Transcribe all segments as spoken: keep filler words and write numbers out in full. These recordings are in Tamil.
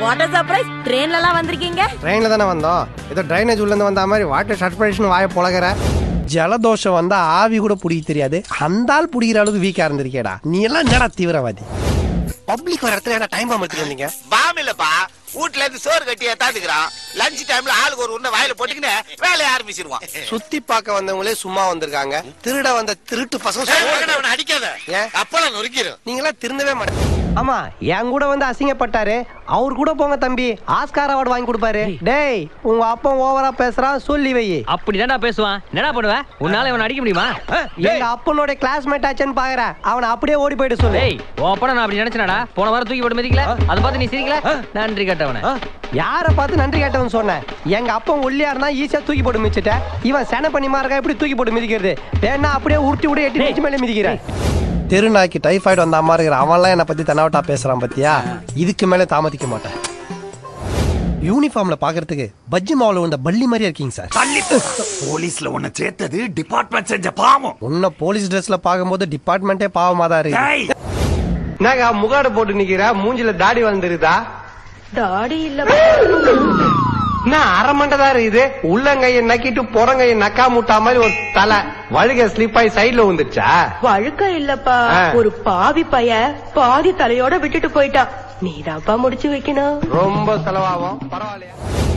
வாட்டர் சர்ப்ரைஸ் ட்ரெயின்ல எல்லாம் வந்திருக்கீங்க? ட்ரெயின்ல தானே வந்தோம். ஏதோ ட்ரைனேஜ் உள்ள இருந்து வந்த மாதிரி வாட்டர் சர்ப்ரைஸ்னு வாய புலகற. ஜலதோஷம் வந்தா ஆவி கூட புடிக்க தெரியாது. அந்தால் புடிக்கிற அளவுக்கு வீக்கா இருந்திருக்கேடா. நீ எல்லாம் என்னடா தீவிரவாதி? பப்ளிக் வர இடத்துல என்ன டைம் பாம் எடுத்துட்டு வந்தீங்க? பாம் இல்லப்பா, வீட்ல இருந்து சோறு கட்டி ஏத்தாந்துக்கிறான். லஞ்ச் டைம்ல ஆளுக்கு ஒரு உன்ன வாயில போட்டுக்கின்னு வேலையை ஆரம்பிச்சிருவான். சுத்தி பார்க்க வந்தவங்களே சும்மா வந்திருக்காங்க. திருட வந்த திருட்டு பசங்க அவனை அடிக்காத, அப்பெல்லாம் நொறுக்கிடும். நீங்களா திருந்தவே மாட்டேன். ஆமா, என் கூட வந்து அசிங்கப்பட்டாரு. அவர் கூட போங்க தம்பி, ஆஸ்கார் அவார்டு வாங்கி கொடுப்பாரு. டேய், உங்க அப்பா ஓவரா பேசுறான், சொல்லி வை. அப்படிதான்டா பேசுவான். என்னடா பண்ணுவ? உன்னால இவனை அடிக்க முடியுமா? எங்க அப்பனோட கிளாஸ்மேட் ஆச்சுன்னு பாக்குறேன். அவனை அப்படியே ஓடி போயிட்டு சொல்லு. டேய், ஓப்பனா நான் அப்படி நினைச்சனடா. போன வாரம் தூக்கி போட்டு மிதிக்கல, அதை பார்த்து நீ சிரிக்கல. நன்றி கேட்டவனே. யார பார்த்து நன்றி கேட்டவன் சொன்னேன்? எங்க அப்பா ஒல்லியா இருந்தா ஈஸியா தூக்கி போட்டு மிதிச்சிட்ட. இவன் சென பண்ணி மார்க்கா எப்படி தூக்கி போட்டு மிதிக்கிறது? வேணா அப்படியே உருட்டி விட எட்டி நெஞ்சு மேலே மிதிக்கிறேன். தெருநாய்க்கு டைஃபாய்டு வந்த அம்மா இருக்கிற அவன்லாம் என்னை பத்தி தன்னாவட்டா பேசுறான் பத்தியா? இதுக்கு மேலே தாமதிக்க மாட்டேன். யூனிஃபார்ம்ல பாக்குறதுக்கு பஜ்ஜி மாவுல வந்த பள்ளி மாதிரியா இருக்கீங்க சார். போலீஸ்ல உன்னை சேர்த்தது டிபார்ட்மெண்ட் செஞ்ச பாவம். உன்ன போலீஸ் ட்ரெஸ்ல பாக்கும்போது டிபார்ட்மெண்டே பாவமா தான் இருக்கு. என்னங்க முகாடு போட்டு நிக்கிற? மூஞ்சில தாடி வந்துருதா? டாடி இல்ல, நான் அரை மண்டதா இருக்குது. உள்ளங்கைய நக்கிட்டு புறங்கைய நக்கா முட்டா மாதிரி ஒரு தலை வழுக ஸ்லிப் ஆகி சைட்ல வந்துருச்சா? வழுக்க இல்லப்பா, ஒரு பாவி பைய பாதி தலையோட விட்டுட்டு போயிட்டான். நீதாப்பா முடிச்சு வைக்கணும். ரொம்ப செலவாகும், பரவாயில்லையா?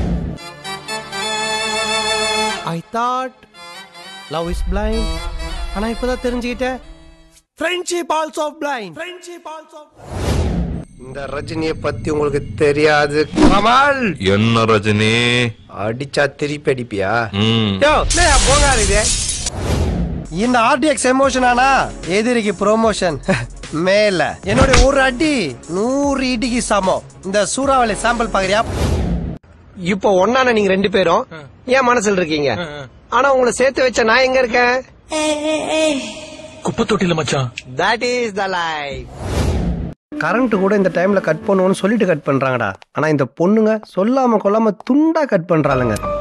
I thought love is blind. ஆனா இப்பதான் தெரிஞ்சுக்கிட்டேன், friendship also blind. Friendship also blind. இந்த ரஜினியை பத்தி உங்களுக்கு தெரியாது. கமல் என்ன ரஜினி? அடிச்சா திருப்பி அடிப்பியா? போகாது. இந்த ஆர்டிஎக்ஸ் எமோஷன் ஆனா எதிரிக்கு ப்ரொமோஷன். மேல என்னோட ஒரு அடி நூறு இடிக்கு சமம். இந்த சூறாவளி சாம்பிள் பாக்குறியா? இப்போ ஒன்னான நீங்க ரெண்டு பேரும் ஏன் மனசுல இருக்கீங்க? ஆனா உங்களை சேர்த்து வச்ச நான் எங்க இருக்கேன்? குப்பை தொட்டில மச்சான். That is the life. Current கூட இந்த டைம்ல கட் பண்ணுவோம்னு சொல்லிட்டு கட் பண்றாங்கடா. ஆனா இந்த பொண்ணுங்க சொல்லாம கொள்ளாம துண்டா கட் பண்றாளுங்க.